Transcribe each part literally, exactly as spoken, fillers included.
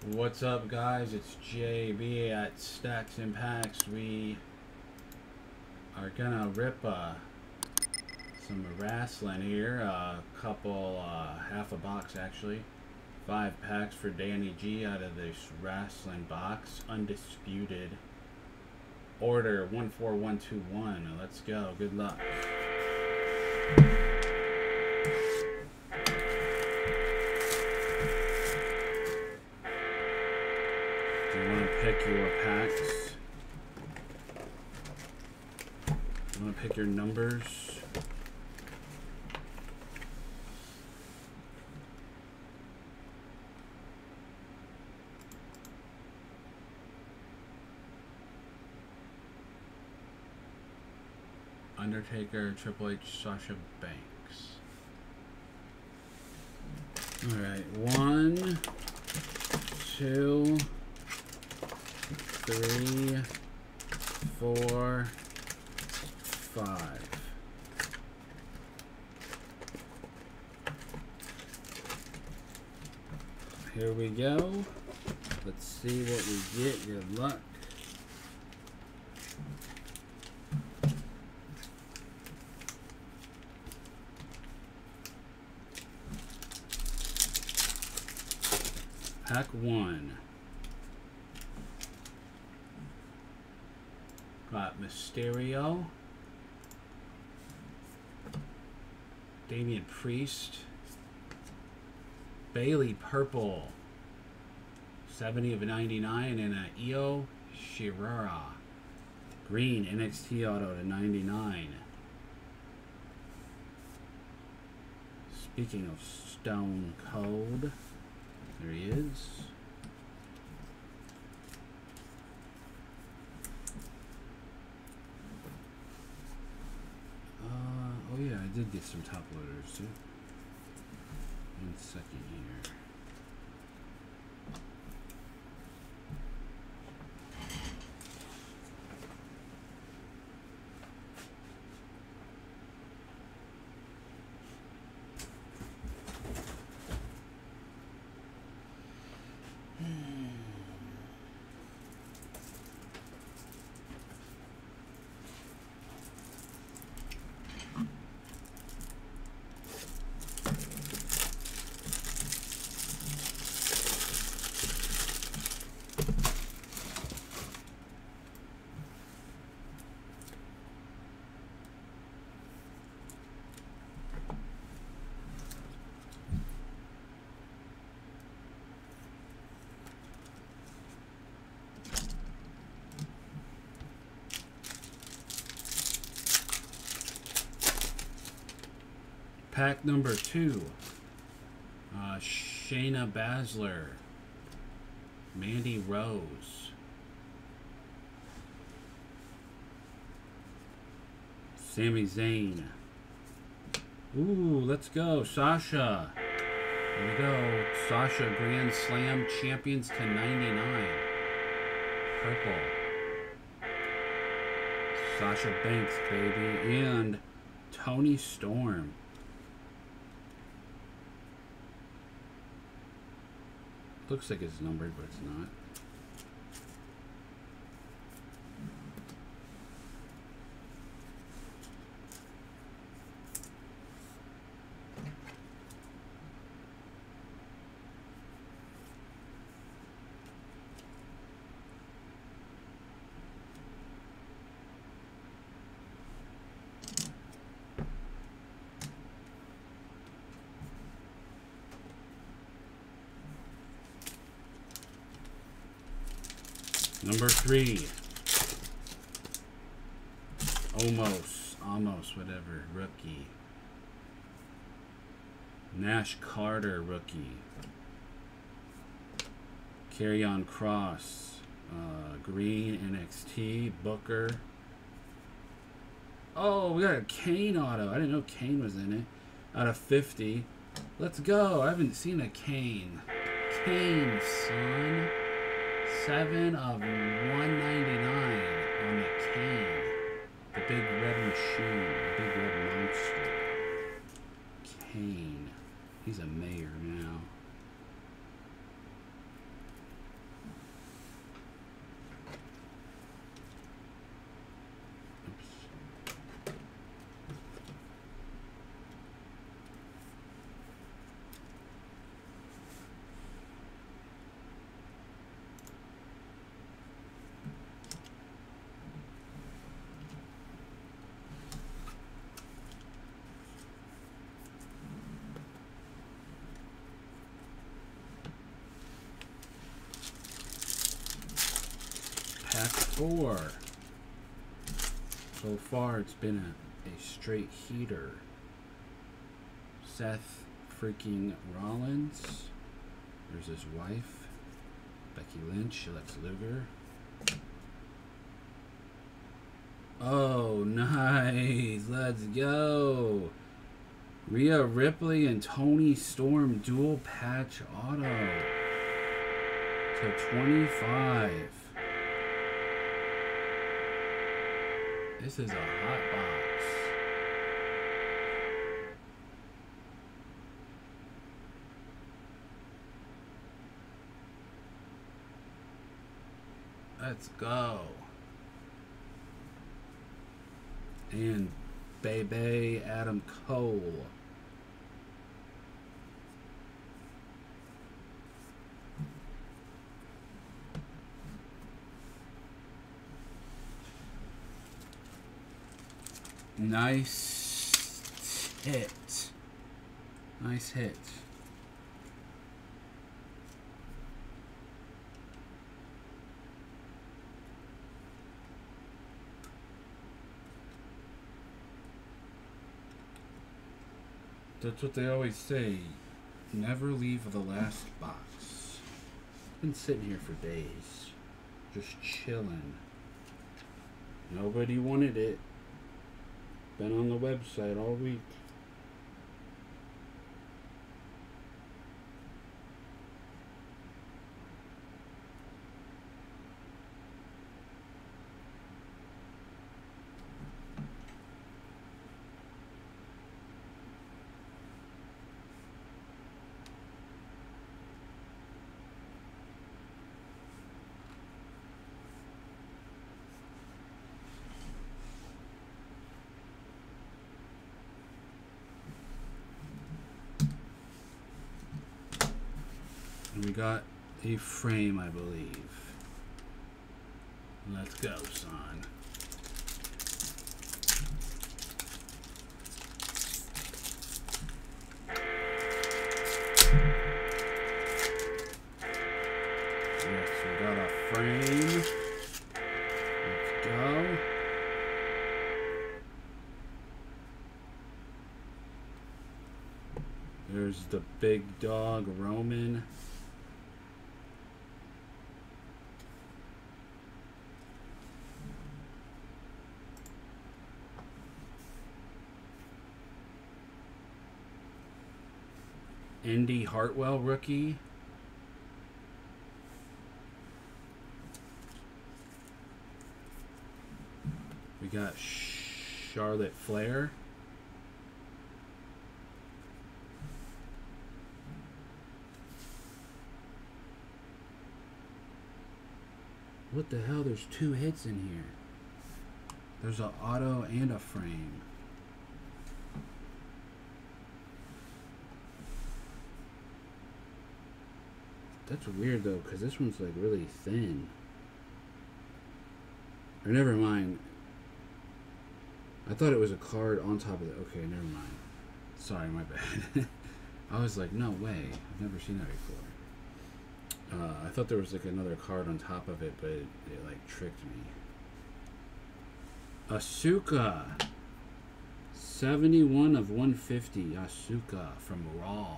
What's up, guys? It's J B at Stacks and Packs. We are gonna rip uh, some wrestling here. A uh, couple, uh, half a box actually. Five packs for Danny G out of this wrestling box. Undisputed. Order one four one two one. Let's go. Good luck. You want to pick your packs. You want to pick your numbers. Undertaker, Triple H, Sasha Banks. All right, one, two. Three, four, five. Here we go. Let's see what we get. Good luck. Pack one. Got Mysterio, Damian Priest, Bailey Purple, seventy of ninety-nine, and a Io Shirai. Green N X T auto to ninety-nine. Speaking of Stone Cold, there he is. Oh yeah, I did get some top loaders too. One second here. Pack number two. Uh, Shayna Baszler. Mandy Rose. Sami Zayn. Ooh, let's go. Sasha. There we go. Sasha Grand Slam Champions to ninety-nine. Purple. Sasha Banks, baby. And Toni Storm. Looks like it's numbered, but it's not. Number three. Almost, almost, whatever. Rookie. Nash Carter, rookie. Karrion Kross. Uh, green, N X T. Booker. Oh, we got a Kane auto. I didn't know Kane was in it. Out of fifty. Let's go. I haven't seen a Kane. Kane, son. seven of one ninety-nine on the Kane. The big red machine. The big red monster. Kane. He's a mayor now. four. So far, it's been a, a straight heater. Seth freaking Rollins. There's his wife, Becky Lynch, Lex Luger. Oh, nice. Let's go. Rhea Ripley and Toni Storm dual patch auto to twenty-five. This is a hot box. Let's go. And Bebe Adam Cole. Nice hit. Nice hit. That's what they always say. Never leave the last box. Been sitting here for days. Just chilling. Nobody wanted it. Been on the website all week. We got a frame, I believe. Let's go, son. Yes, we got a frame. Let's go. There's the big dog, Roman. Indy Hartwell rookie. We got Charlotte Flair. What the hell? There's two hits in here. There's an auto and a frame. That's weird though, because this one's like really thin. Or never mind. I thought it was a card on top of it. Okay, never mind. Sorry, my bad. I was like, no way. I've never seen that before. Uh, I thought there was like another card on top of it, but it, it like tricked me. Asuka. seventy-one of one fifty. Asuka from Raw.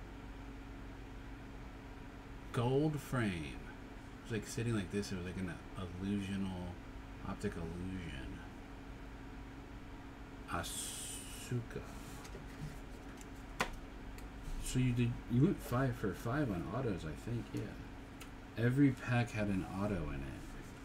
Gold frame. It was like sitting like this. It was like an illusional, optic illusion. Asuka. So you did. You went five for five on autos, I think. Yeah. Every pack had an auto in it.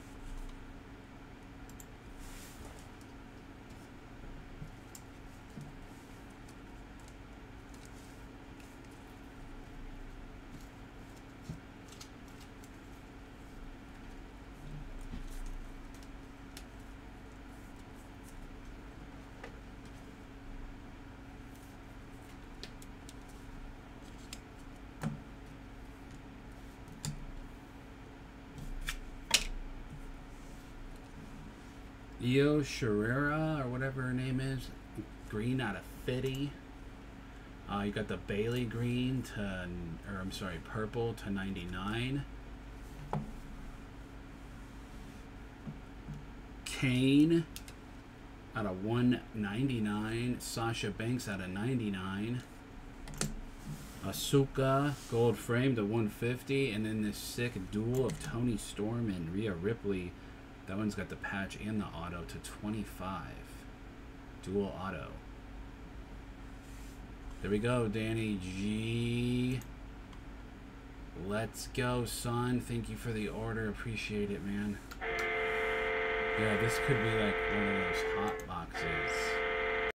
Io Shirai, or whatever her name is, green out of fifty. Uh, you got the Bailey green to, or I'm sorry, purple to ninety-nine. Kane out of one ninety-nine. Sasha Banks out of ninety-nine. Asuka gold frame to one fifty. And then this sick duel of Tony Storm and Rhea Ripley. That one's got the patch and the auto to twenty-five. Dual auto. There we go, Danny G. Let's go, son. Thank you for the order. Appreciate it, man. Yeah, this could be like one of those hot boxes.